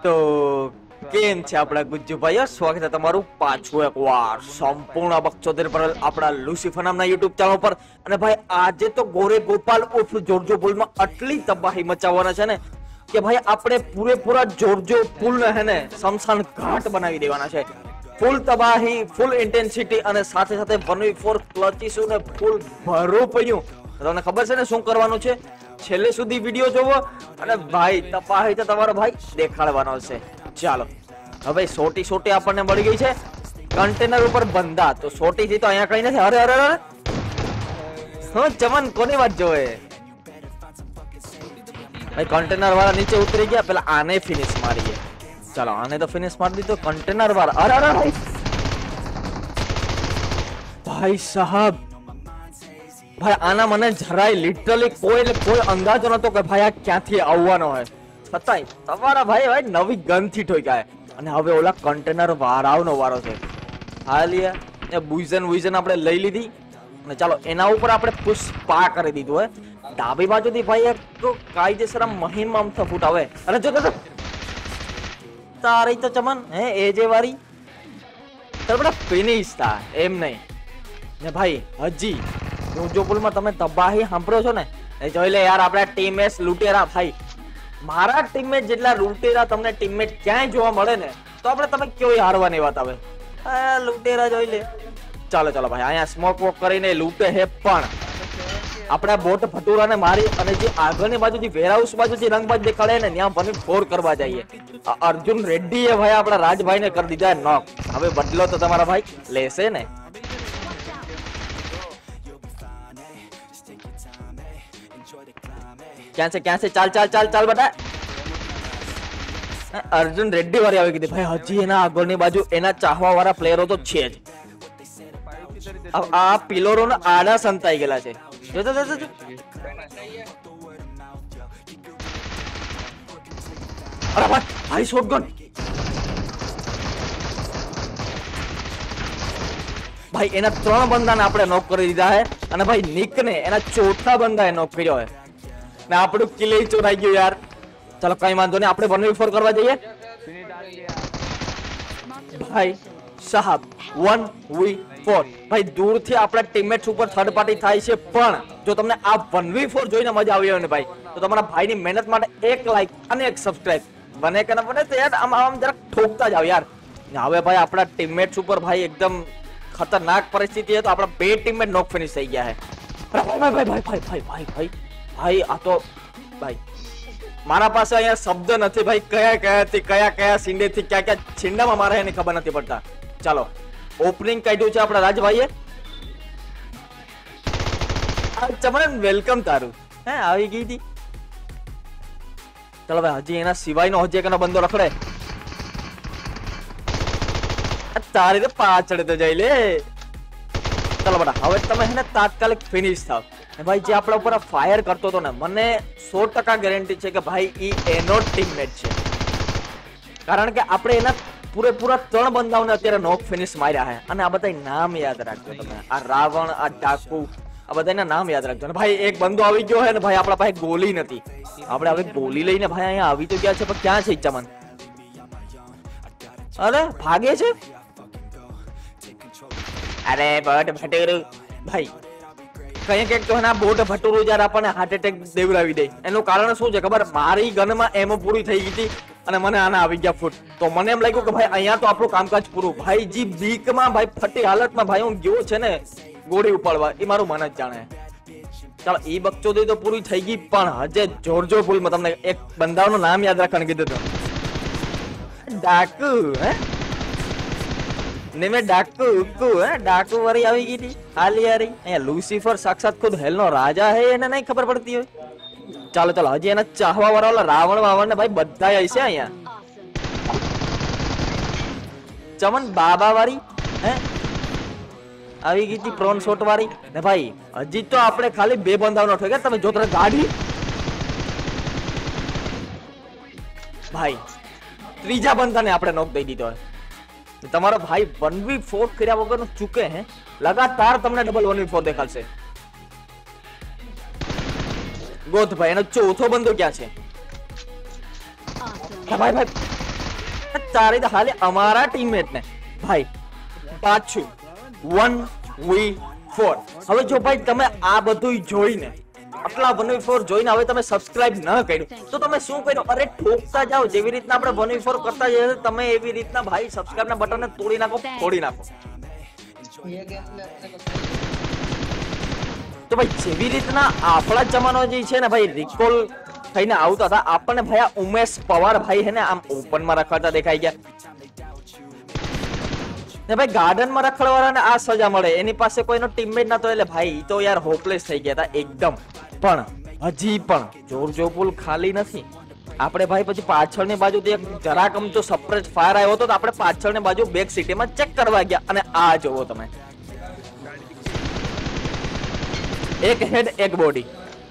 તો કેમ છે આપણા ગુજ્જુભાઈઓ, સ્વાગત છે તમારું પાછું એકવાર સંપૂર્ણ બકચોદર પર આપણા લુસિફર નામના યુટ્યુબ ચેનલ પર। અને ભાઈ આજે તો ગોરે ગોપાલ ઉર્ફ જોર્જો પુલમાં આટલી તબાહી મચાવવાના છે ને કે ભાઈ આપણે પૂરેપૂરા જોર્જો પુલને હે ને શમશાન ઘાટ બનાવી દેવાના છે। ફૂલ તબાહી, ફૂલ ઇન્ટેન્સિટી અને સાથે સાથે 1v4 ક્લચીશું ને ફૂલ ભરું પડ્યું। તમને ખબર છે ને શું કરવાનું છે? છેલ્લે સુધી વિડિયો જોવો અને ભાઈ તબાહી તો તમારો ભાઈ દેખાડવાનો છે। ચાલો હવે સોટી આપણને મળી ગઈ છે કન્ટેનર ઉપર બંધા। તો સોટી થી તો અહીંયા કઈ નથી। અરે અરે અરે હા ચમન કોની વાત જોવે ભાઈ? કન્ટેનર વાળા નીચે ઉતરી ગયા, પેલા આને ફિનિશ મારીએ। ચાલો આને તો ફિનિશ મારી દીધો કન્ટેનર વાળા। અરે અરે ભાઈ સાહેબ, ભાઈ આના મને જરાય લિટરલી કોઈ અંદાજો નતો કે ભાઈ આ ક્યાંથી આવવાનો હોય, છતાંય તમારા ભાઈ નવી ગન થી ઠોક્યા। અને હવે ઓલા કન્ટેનર વાળાનો વારો છે। હાલિયા એ બુઝન આપણે લઈ લીધી અને ચાલો એના ઉપર આપણે પુષ્પા કરી દીધું હે। ડાબી બાજુથી ભાઈ એક કાયદેસર મહિમ આમથી ફૂટાવે। અને જો તારી તો ચમન હે એ જે વારી તાર બડા ફિનિશ થા એમ નહીં ને ભાઈ। હજી જોજોપુલમાં તમે તબાહી સાંભળો છો ને એ જોઈ લે યાર, આપણા ટીમમેટ્સ લૂટેરા ભાઈ। મારા ટીમમેટ જેટલા લૂટેરા તમને ટીમમેટ ક્યાંય જોવા મળે ને તો આપણે તમે કેવી હારવાની વાત આવે। લૂટેરા જોઈ લે। ચાલો ચાલો ભાઈ અહીંયા સ્મોક વોક કરીને લૂટે હે, પણ આપણા બોટ ભટુરાને મારી અને જે આગળની બાજુથી વેરહાઉસ બાજુથી રંગબાજ દેખાડે ને ત્યાં બની ફોર કરવા જઈએ। અર્જુન રેડ્ડીએ ભાઈ આપણા રાજભાઈને કરી દીધા નોક। હવે બદલો તો તમારા ભાઈ લેશે ને। ક્યાં છે? ચાલ બેટા। અર્જુન રેડ્ડી વાળી આવી ગઈ ભાઈ। હજી એના આગળની બાજુ એના ચાહવા વાળા પ્લેયરો તો છે જ। આ પિલરો ના આડા સંતાઈ ગયેલા છે। જો અરે ભાઈ શોટગન ભાઈ એના 3 બંદાને આપણે નોક કરી દીધા છે અને ભાઈ નિક ને એના ચોથા બંદાએ નોક કર્યો છે ને આપણું કિલે ચોરાઈ ગયું યાર। ચાલો કઈ વાંધો નહીં, આપણે 1v4 કરવા જઈએ ભાઈ સાહેબ। 1v4 ભાઈ દૂરથી આપણા ટીમમેટ્સ ઉપર થર્ડ પાર્ટી થાય છે, પણ જો તમને આ 1v4 જોઈને મજા આવી હોય ને ભાઈ તો તમારા ભાઈની મહેનત માટે 1 લાઈક અને 1 સબસ્ક્રાઇબ બને કે ના બને તો યાર આમ જરાક ઠોકતા જાવ યાર। હવે ભાઈ આપણા ટીમમેટ્સ ઉપર ભાઈ એકદમ ખતરનાક પરિસ્થિતિ છે, તો આપણા 2 ટીમમેટ નોક ફિનિશ થઈ ગયા છે। ભાઈ આ તો ભાઈ મારા પાસે અહીંયા શબ્દ નથી ભાઈ, કયા સિંડેથી ક્યાં છીંડામાં મારે એની ખબર નથી પડતા। ચાલો ઓપનિંગ કાઢ્યું છે આપણા રાજભાઈએ। ચમન વેલકમ તારું હે આવી ગઈ હતી। ચાલો ભાઈ હજી એના સિવાયનો હજી એકનો બંદો રખડે તારી તો પાછળ તો જઈ લે। ચાલો બેટા હવે તમે હે ને તાત્કાલિક ફિનિશ થાવ। ભાઈ જે આપણા ઉપર ફાયર કરતો હતો ને મને 100% ગેરંટી છે કે ભાઈ ઈ એનો ટીમમેટ છે, કારણ કે આપણે એના પૂરેપૂરા 3 બંદાઓને અત્યારે નોક ફિનિશ માર્યા છે। અને આ બધા નામ યાદ રાખજો તમે, આ રાવણ, આ ડાકુ, આ બધાના નામ યાદ રાખજો। ભાઈ એક બંદો આવી ગયો છે ને ભાઈ આપણા પાસે ગોલી નથી, આપણે હવે ગોલી લઈને ભાઈ અહીંયા આવી તો ગયા છે, પણ ક્યાં છે ચમન? અરે ભાગે છે। અરે બોટ ભટુરું ભાઈ કઈક તો ના બોટ ભટુરું જયારે આપણને હાર્ટ એટેક દેવડાવી દે એનું કારણ શું છે ખબર? મારી ગનમાં એમો પૂરી થઈ ગઈ હતી અને મને આના આવી ગયા ફૂટ, તો મને એમ લાગ્યું કે ભાઈ અહીંયા તો આપણું કામકાજ પૂરું। ભાઈ જી બીકમાં ભાઈ ફટી હાલતમાં ભાઈ હું ગયો છે ને ગોળી ઉપાડવા, એ મારું મન જ જાણે। ચાલો એ બકચોદી તો પૂરી થઈ ગઈ, પણ હજે જોર્જો પુલમાં તમને એક બંદાનું નામ યાદ રાખવાનું કીધું હતું, ડાકુ હે ને મેં ડાકુ વાળી આવી ગઈ હતી હાલી હારી। અહીંયા લુસિફર સાક્ષાત ખુદ હેલનો રાજા હે, એને નહીં ખબર પડતી હોય। ચાલો હજી એના ચાહવા વાળા રાવણ વાવણ ને ભાઈ બધા હશે અહીંયા। ચમન બાબા વાળી હે આવી ગઈ હતી પ્રોન શોટ વાળી ને ભાઈ હજી તો આપણે ખાલી 2 બંદાઓનો ઠોક્યા। તમે જો તરત ગાડી ભાઈ ત્રીજા બંદાને આપણે નોક દઈ દીધો હોય। તમારો ભાઈ 1v4 કર્યા વગરનો ચૂકે હે, લગાતાર તમને ડબલ 1v4 દેખાડશે। ગોત ભાઈ એનો ચોથો બંદો ક્યાં છે? ભાઈ તારે તો હાલે અમારા ટીમમેટ ને ભાઈ પાછું 1v4. હવે જો ભાઈ તમે આ બધું જોઈને આટલા 1v4 જોઈને હવે તમે સબસ્ક્રાઇબ ન કર્યું તો તમે શું કર્યું? અરે ઠોકતા જાઓ, જેવી રીતના આપણે 1v4 કરતા જઈએ તમે એવી રીતના ભાઈ સબસ્ક્રાઇબ ના બટનને તોડી નાખો, ફોડી નાખો. તો ભાઈ જેવી રીતના આપણા જમાનો જે છે ને ભાઈ રિકોલ થઈને આવતા હતા આપણને ભાઈ આ ઉમેશ પવાર ભાઈ હે ને આમ ઓપનમાં રખડતા દેખાઈ ગયા ને ભાઈ ગાર્ડનમાં રખડવાળાને આ સજા મળે, એની પાસે કોઈનો ટીમમેટ નતો એટલે ભાઈ તો યાર હોપલેસ થઈ ગયા હતા એકદમ. પણ હજી પણ જોર જોપુલ ખાલી નથી. આપણે ભાઈ પછી પાછળની બાજુથી એક જરાક અમથો સપ્રેસ ફાયર આવ્યો હતો તો આપણે પાછળની બાજુ બેક સિટીમાં ચેક કરવા ગયા અને આ જોવો તમે, એક હેડ એક બોડી.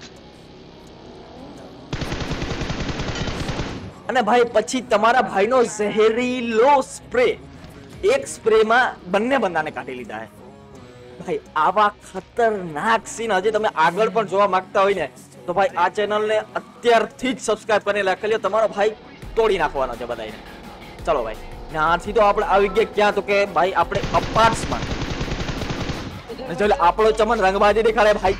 અને ભાઈ પછી તમારા ભાઈનો ઝેરીલો સ્પ્રે, એક સ્પ્રેમાં બંને બંદાને કાઢી લીધા હે ભાઈ. આવા ખતરનાક સીન હજી તમે આગળ પણ જોવા માંગતા હોય ને તો ભાઈ આ ચેનલને અત્યારથી જ સબસ્ક્રાઇબ કરીને રાખી લ્યો. તમારો ભાઈ તોડી નાખવાનો છે બધાને. ચલો ભાઈ ત્યાંથી તો આપણે આવી ગયા ક્યાં તો કે ભાઈ આપણે અપાર્ટ્સમાં. આપણો ચમન રંગબાજી દેખાડે ભાઈ.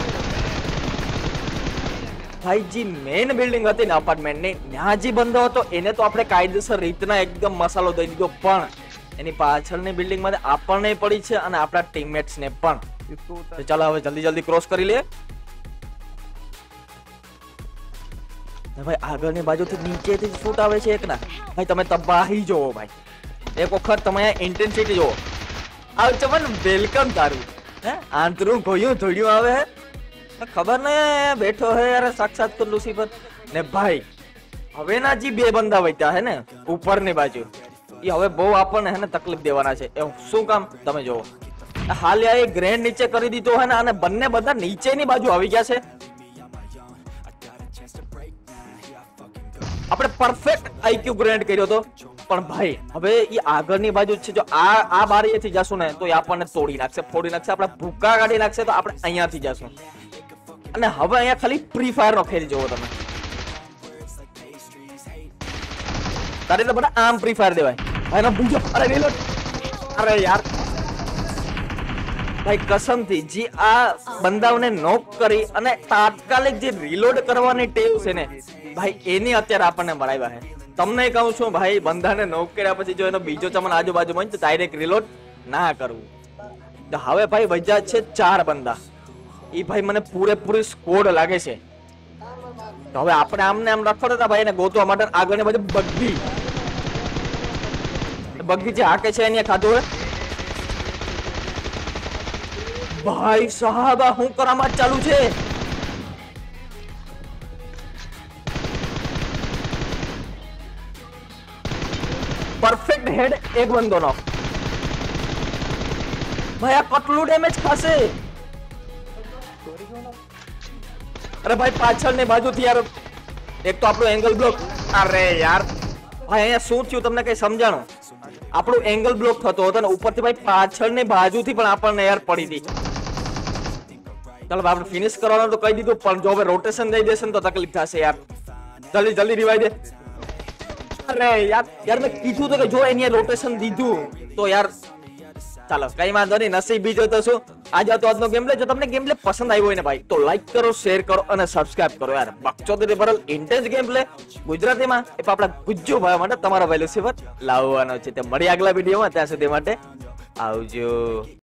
ભાઈ જે મેઇન બિલ્ડિંગ હતી ને અપાર્ટમેન્ટની ત્યાં જે બંધો હતો એને તો આપણે કાયદેસર રીતના એકદમ મસાલો દઈ દીધો, પણ એની પાછળની બિલ્ડિંગ માં આપણને પડી છે અને આપણા ટીમમેટ્સ ને પણ. તો ચાલો હવે જલ્દી જલ્દી ક્રોસ કરી લે. ભાઈ આગળની બાજુથી નીચેથી શૂટ આવે છે એક ના ભાઈ. તમે તબાહી જોવો ભાઈ, એક વખત તમે ઇન્ટેન્સિટી જોવો. આવ ચમન વેલકમ તારું હે આંતરું ગોયું ધોડ્યું આવે હે ખબર ને બેઠો હે યાર સાક્ષાત તો લુસીફર ને ભાઈ. હવે ના જે બે બંદા વૈતા હે ને ઉપરની બાજુ એ હવે બહુ આપણને હે ને તકલીફ દેવાના છે. એ શું કામ તમે જોવો, હાલ એ ગ્રેન્ડ નીચે કરી દીધો હે ને અને બંને બધા નીચેની બાજુ આવી ગયા છે. આપણે પરફેક્ટ આઈક્યુ ગ્રેન્ડ કર્યો હતો પણ ભાઈ હવે એ આગળની બાજુ છે. જો આ બારીએથી જશું ને તો એ આપણને તોડી નાખશે, ફોડી નાખશે, આપણે ભૂકા કાઢી નાખશે. તો આપણે અહીંયાથી જશું અને હવે અહીંયા ખાલી ફ્રી ફાયર નો ખેલ જોવો તમે. તારે તો બધા આમ ફ્રી ફાયર દેવાય ભાઈ. બીજો અરે રીલોડ, અરે યાર ભાઈ કસમથી જે આ બંદાઓને નોક કરી અને તાત્કાલિક જે રીલોડ કરવાની ટેવ છે ને ભાઈ એની અત્યારે આપણને મળાવ્યા છે. તમને કહું છું ભાઈ બંદાને નોક કર્યા પછી જો એનો બીજો ચમન આજુબાજુમાં તો ડાયરેક્ટ રીલોડ ના કરવું. તો હવે ભાઈ વજ્યા છે 4 બંદા. એ ભાઈ મને પૂરેપૂરી સ્કોડ લાગે છે. તો હવે આપણે આમને આમ રખડતા હતા ભાઈ એને ગોતવા માટે આગળની બાજુ બગ્ગી જે હાકે છે એને ખાધું હે ભાઈ સાહેબ. હું કરામત ચાલુ છે. પરફેક્ટ હેડ એક બંદો નો ભાઈ. આ કેટલું ડેમેજ ખાશે? અરે ભાઈ પાછળની બાજુથી યાર એક તો આપણો એંગલ બ્લોક. અરે યાર ભાઈ અહીંયા શું થયું તમને કઈ સમજાણું? આપણું એંગલ બ્લોક થતો હતો ને ઉપરથી ભાઈ પાછળની બાજુથી પણ આપણને યાર પડી હતી. ચાલો આપણે ફિનિશ કરવાનું તો કહી દીધું પણ જો હવે રોટેશન દઈ દેશે ને તો તકલીફ થશે યાર. જલ્દી જલ્દી રિવાઈ દે. અરે યાર મેં કીધું તો કે જો એને રોટેશન દીધું તો યાર. ચાલો કઈ વાંધો નહીં, નસીબ બીજો તો શું. આજે હતો આજનો ગેમ પ્લે. જો તમને ગેમ પ્લે પસંદ આવ્યો હોય ને ભાઈ તો લાઈક કરો, શેર કરો અને સબસ્ક્રાઇબ કરો યાર. બકચોદી ભરેલ ઇન્ટેન્સ ગેમ પ્લે ગુજરાતીમાં એ આપણા ગુજ્જુ ભાઈ માટે તમારો વેલ્યુ સેવર લાવવાનો છે. તે મળી આગલા વિડીયોમાં, ત્યાં સુધી માટે આવજો.